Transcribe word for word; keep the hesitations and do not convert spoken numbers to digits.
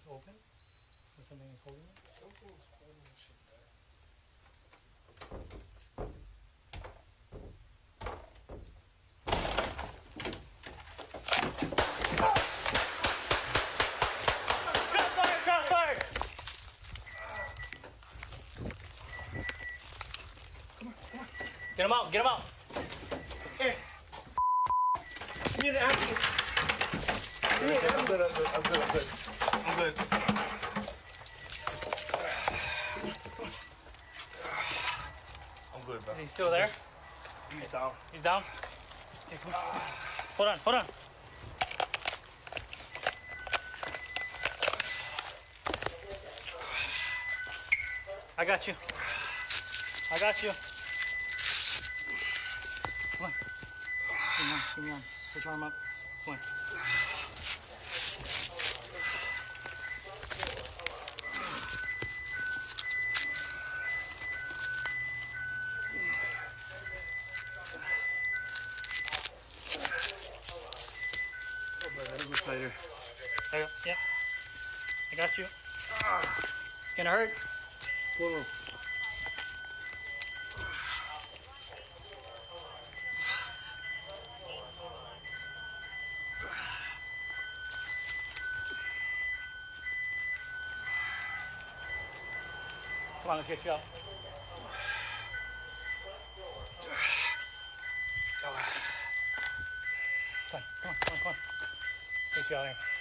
open? Or something is holding it? Something's holding this shit back. Crossfire! Crossfire! Come on, come on. Get him out, get him out. Hey. You need to ask me. I'm good, I'm good, I'm good, I'm good. I'm good. I'm good, bro. Is he still there? He's down. He's down? Okay, come on. Hold on, hold on. I got you. I got you. Come on. Give me on, give me on. Put your arm up. Come on. Tighter. There you go. Yeah. I got you. It's gonna hurt. Pull him. Come on, let's get you up. Come on, come on, come on, come on. Get you out here.